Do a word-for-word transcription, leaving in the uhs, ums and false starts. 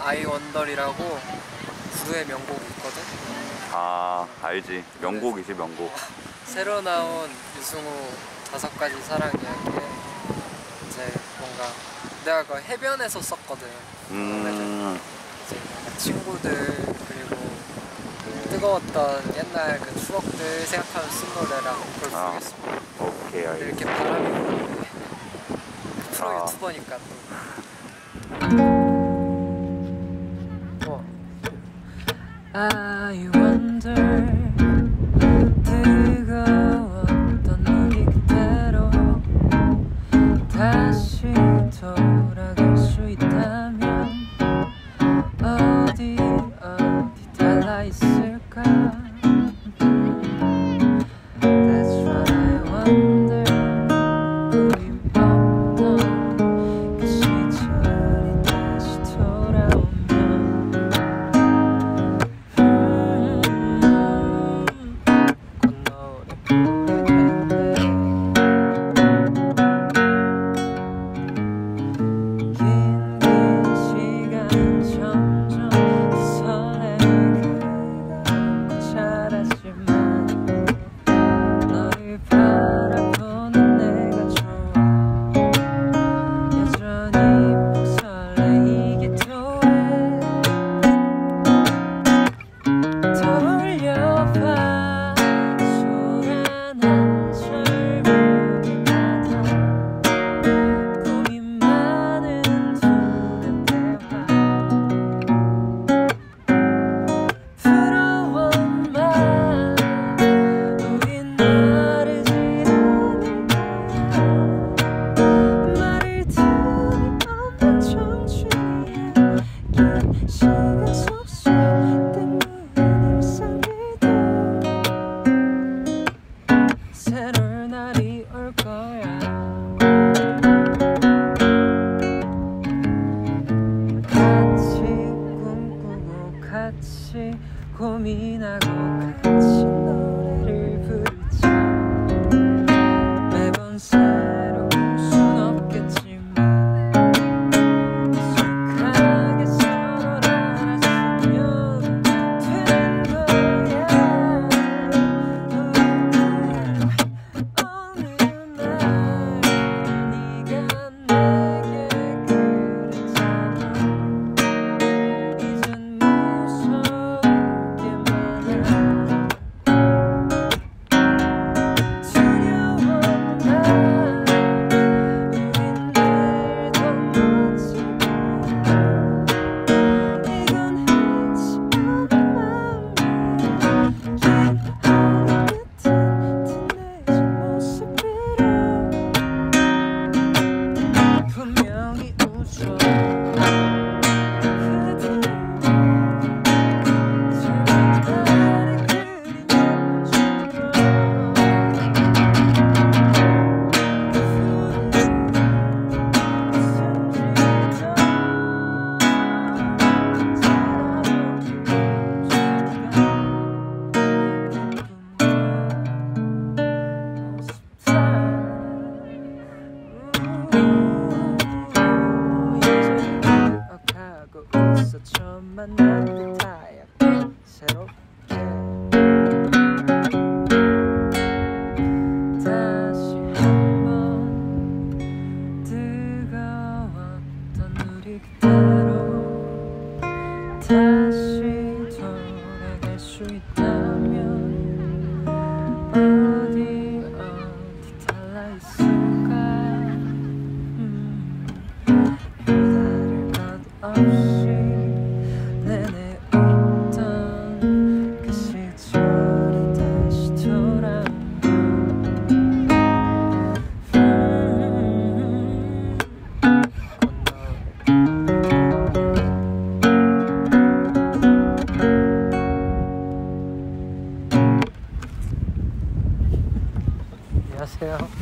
아이 원더리라고 구두의 명곡이 있거든. 아 알지. 명곡이지 명곡. 새로 나온 유승우 다섯 가지 사랑 이야기에 이제 뭔가 내가 그 해변에서 썼거든. 음. 이제 뭔가 친구들 그리고 뜨거웠던 옛날 그 추억들 생각하면 쓴 노래라 그걸 아, 부르겠습니다. 오케이 알겠어. 이렇게 바람이 부는데 프로 아. 유튜버니까 또. I wonder 뜨거웠던 우리 그대로 다시 돌아갈 수 있다면 어디 어디 달라있을까. That's what I wonder. 우리 없던 그 시절이 다시 돌아오면 새로운 날이 올 거야. 같이 꿈꾸고 같이 고민하고 같이 노래를 부르자. 매번 새로울 순 없겠지만 익숙하게 서로를 알았으면 되는 거야. 처음 만난 듯하여 새롭게 다시 한번 뜨거웠던 우리 그대로 다시 돌아갈 수 있다면 어디 어디 달라있을까. 음, 기다릴 것 없이 안녕하세요.